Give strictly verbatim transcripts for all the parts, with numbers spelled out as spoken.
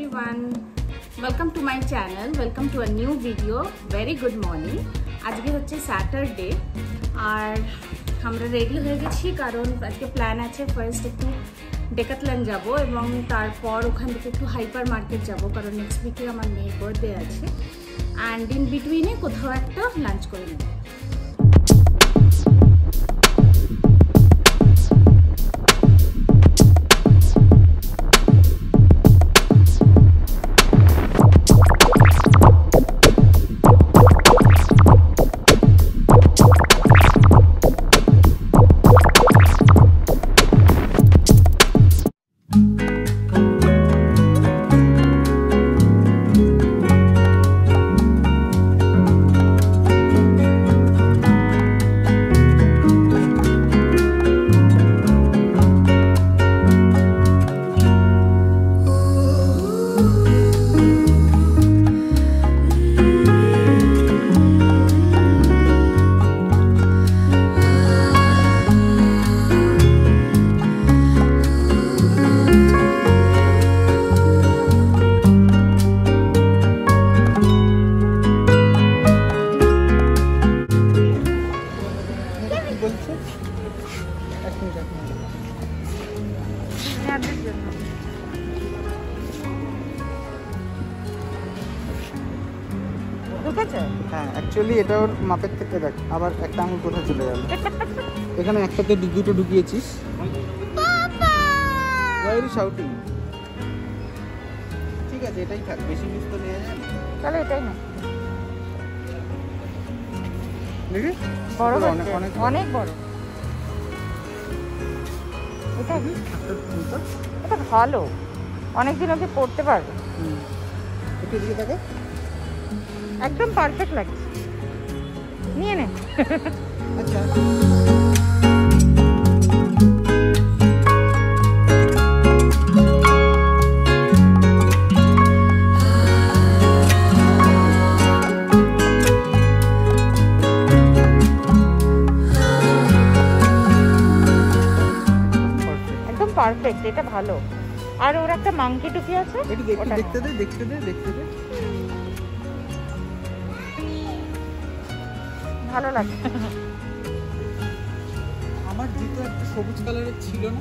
everyone, welcome to my channel, welcome to a new video. Very good morning. আজকে হচ্ছে Saturday আর আমরা ready হয়ে গেছি কারণ আজকে প্ল্যান আছে ফার্স্ট একটু ডেকাথলন যাব এবং তারপর ওখান থেকে একটু হাইপার মার্কেট যাব কারণ নেক্সট উইকে আমার মেয়ের বার্থডে আছে অ্যান্ড ইন বিটুইনে কোথাও একটা লাঞ্চ করে নেব। হ্যাঁ অ্যাকচুয়ালি এটা ওর মাপের থেকে দেখ আবার একটা আঙুল কোথায় চলে গেল এখানে একটাতে দুটো ঢুকিয়েছিস শাউটিং ঠিক আছে এটাই থাক বেশি মিস তো নেওয়া যায় না তাহলে এটাই না দেখি বড় অনেক অনেক অনেক বড় এটা এটা ভালো অনেকদিন আগে পড়তে পারবে একটু দিকে দেখো একদম পারফেক্ট লাগছে নিয়ে নে আচ্ছা একদম পারফেক্ট এটা ভালো আর ওর একটা মাংকি টুপি আছে একটু দেখতে দে দেখতে দে দেখতে দে ভালো লাগে আমার জুতো একটা সবুজ কালারের ছিল না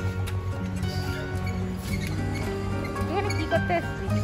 এখানে কি করতে এসেছিস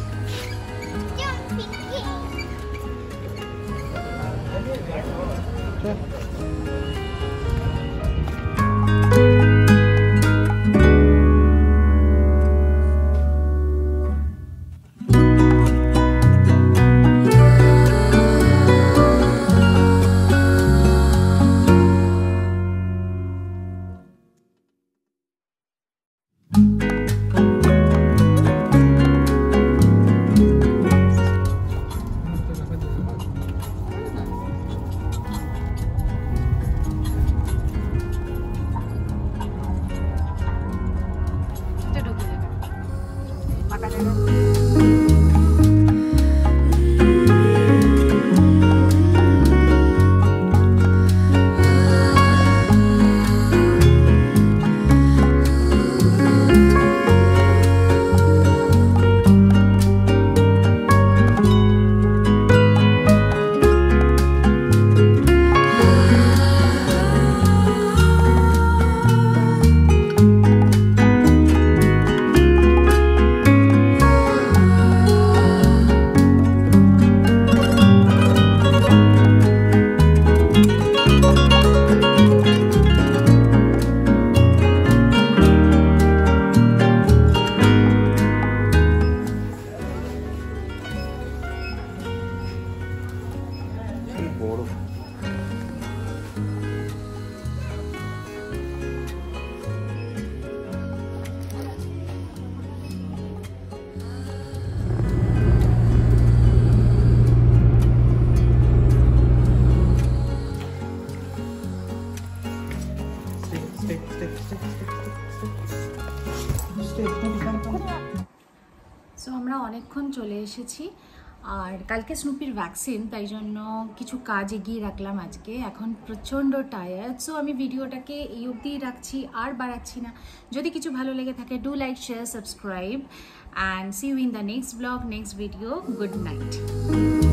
সো আমরা অনেকক্ষণ চলে এসেছি আর কালকে স্নুপির ভ্যাকসিন তাই জন্য কিছু কাজ এগিয়ে রাখলাম আজকে এখন প্রচণ্ড টায়ার্ড সো আমি ভিডিওটাকে এই অবধিই রাখছি আর বাড়াচ্ছি না যদি কিছু ভালো লেগে থাকে do like share subscribe and see you in the next vlog, next video. Good night.